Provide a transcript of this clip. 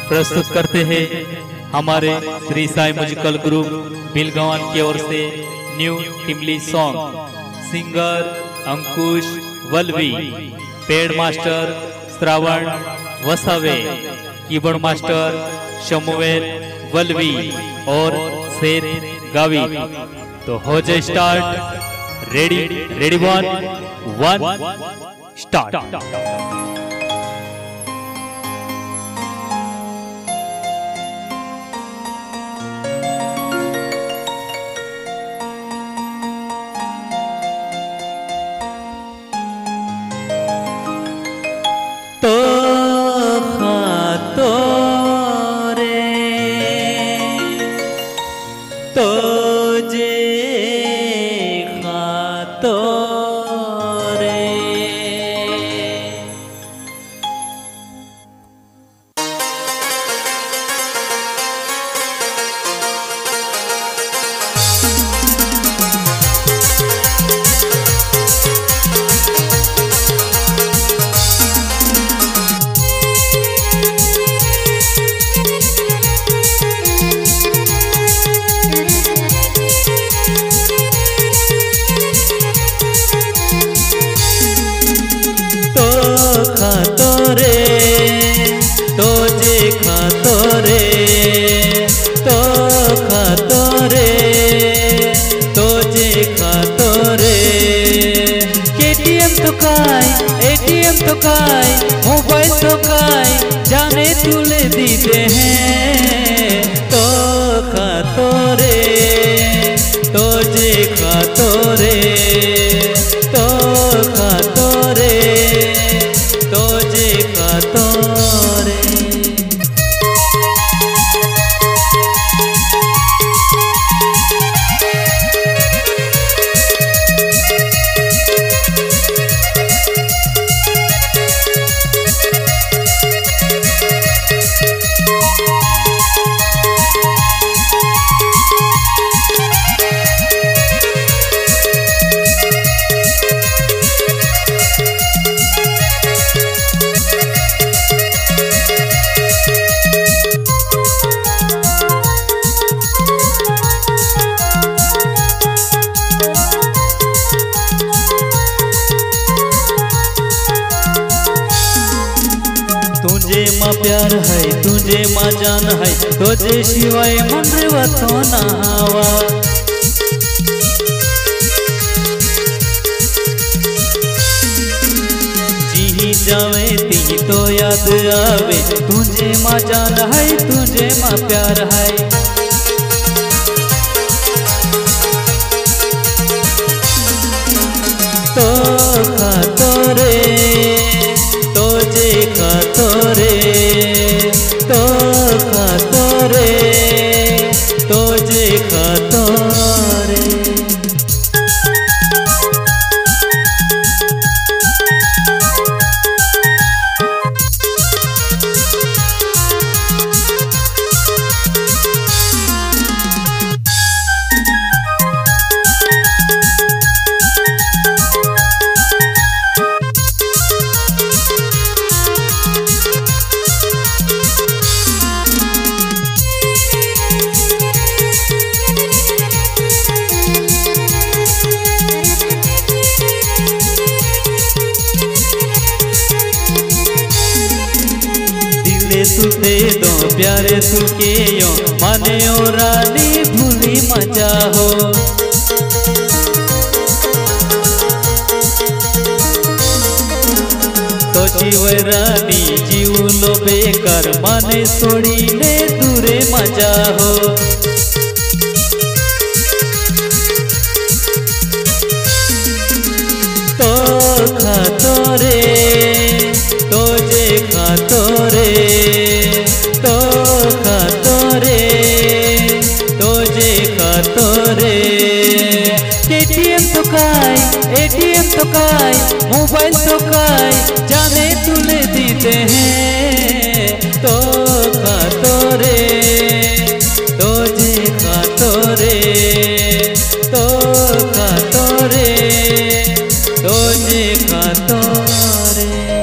प्रस्तुत करते हैं हमारे श्री साई म्यूजिकल ग्रुप बिलगवान की ओर से new Timli song. Singer Ankush Valvi, pad master Shravan Vasave, keyboard master Samuel Valvi और सेठ गावी। तो हो जाए start. Ready ready one start. ATM तो काय, मोबाइल तो काय, जाने तुले दीते हैं। तो खातो रे, तो जे खातो रे, तो खातो रे, तो जे खातो रे। तुझे माँ प्यार है, तुझे माँ जान है, तुझे शिवाय मन रे तो ना हवा। जी जावे ती तो याद आवे, तुझे माँ जान है, तुझे माँ प्यार है। तो खातो रे, तो जे खातो रे, तो खातो रे, तो जे खातो रे। सुते दो प्यारे सुके यो, माने ओ रानी भूली मजा हो। तो जीव रानी जीव लो बेकार, माने सोड़ी ने दूरे मजा हो। तो खातो रे, तो जे खातो रे, तो खातो रे, तो जे खातो रे। एटीएम तो काय, एटीएम तो काय, मोबाइल तो काय, जाने तुले दीते हैं। तो खातो रे, तो जे खातो रे, तो खातो रे, तो जे खातो रे।